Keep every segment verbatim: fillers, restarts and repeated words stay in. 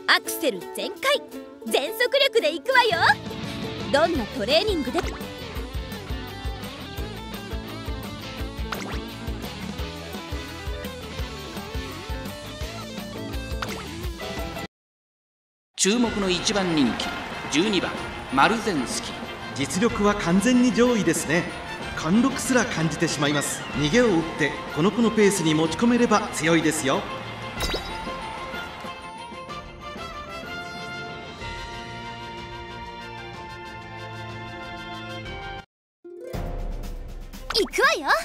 アクセル全開、全速力でいくわよ。どんなトレーニングで注目のいちばん人気じゅうにばんマルゼンスキー。 実力は完全に上位ですね。貫禄すら感じてしまいます。逃げを打ってこの子のペースに持ち込めれば強いですよ。 行くわよ。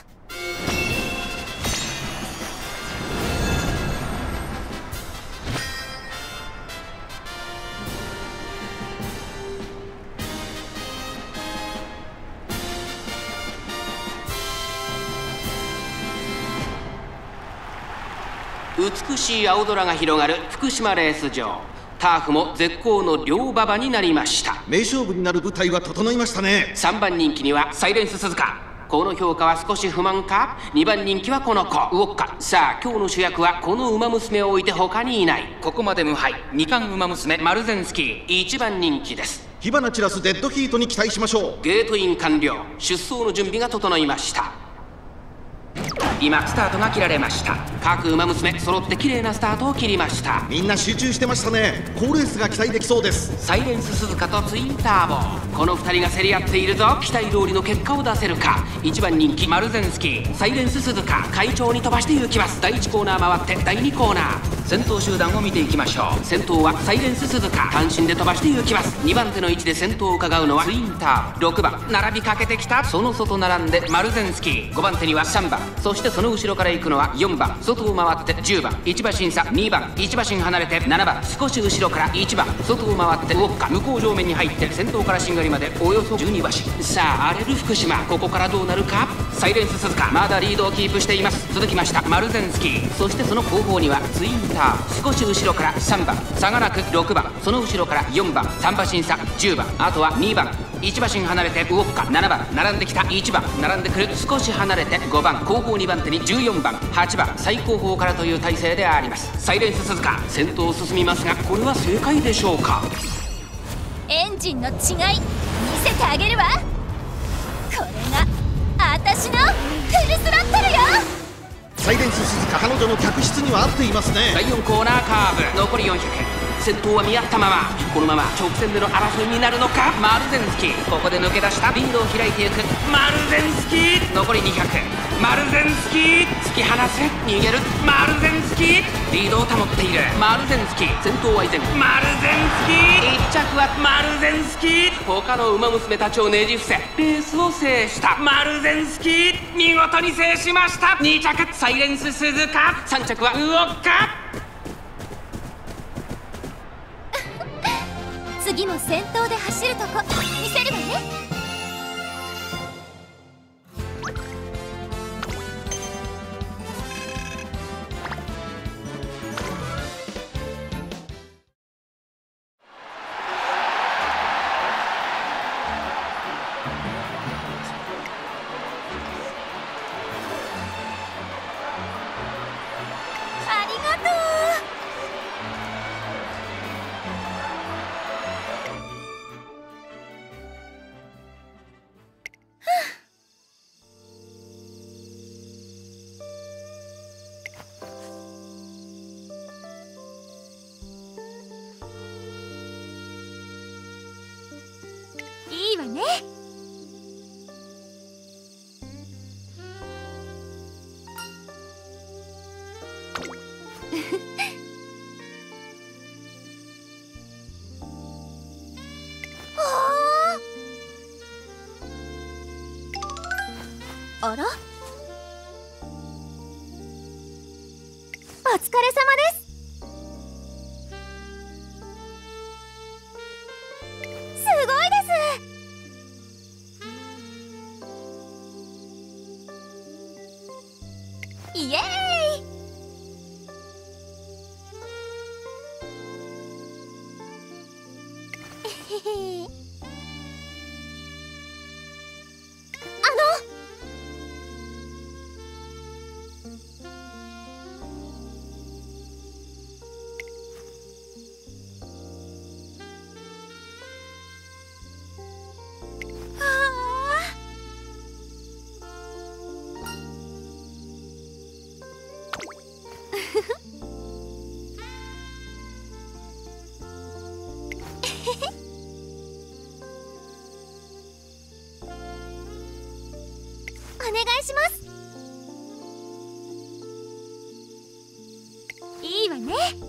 美しい青空が広がる福島レース場。ターフも絶好の両馬場になりました。 名勝負になる舞台は整いましたね。 さんばん人気にはサイレンス鈴鹿。この評価は少し不満か。にばん人気はこの子ウォッカ。さあ今日の主役はこの馬娘を置いて他にいない。ここまで無敗に冠馬娘マルゼンスキーいちばん人気です。 火花散らすデッドヒートに期待しましょう。 ゲートイン完了。出走の準備が整いました。今スタートが切られました。各馬娘揃って綺麗なスタートを切りました。 みんな集中してましたね。好レースが期待できそうです。 サイレンス鈴鹿とツインターボ、このふたりが競り合っているぞ。期待通りの結果を出せるか。いちばん人気マルゼンスキー、サイレンス鈴鹿快調に飛ばして行きます。だいいちコーナー回ってだいにコーナー、先頭集団を見ていきましょう。先頭はサイレンス鈴鹿、単身で飛ばして行きます。にばん手の位置で先頭を伺うのはツインターボ。ろくばん並びかけてきた。その外並んでマルゼンスキー。ごばん手にはさんばん、そしてその後ろから行くのはよんばん、外を回ってじゅうばん、いち馬身差にばん、いち馬身離れてななばん、少し後ろからいちばん、外を回ってウォッカ。向こう上面に入って先頭からしんがりまでおよそじゅうに馬身。さあ荒れる福島、ここからどうなるか。サイレンス鈴鹿まだリードをキープしています。続きましたマルゼンスキー、そしてその後方にはツインターボ。少し後ろからさんばん、差がなくろくばん、その後ろからよんばん、さん馬身差じゅうばん、あとはにばん、いち馬身離れてウォッカ。ななばん並んできたいちばん、並んでくる少し離れてごばん、後方にばん手にじゅうよんばん、はちばん、最後方からという体勢であります。サイレンス鈴鹿先頭を進みますが、これは正解でしょうか。 エンジンの違い見せてあげるわ。これが私のフルスロットルよ。 サイレンス鈴鹿、彼女の客室には合っていますね。 だいよんコーナーカーブ残りよんひゃく、先頭は見合ったまま、このまま直線での争いになるのか。マルゼンスキーここで抜け出した。リードを開いていくマルゼンスキー。残りにひゃく、マルゼンスキー突き放す、逃げるマルゼンスキー。リードを保っているマルゼンスキー。先頭は依然マルゼンスキー。いっちゃくはマルゼンスキー。他の馬娘たちをねじ伏せレースを制したマルゼンスキー、見事に制しました。にちゃくサイレンス鈴鹿、さんちゃくはウォッカ。 次も先頭で走るとこ見せるわね。ありがとう。いいわね。あら、お疲れ様です。すごいです。イエーイ。あの願いします。いいわね。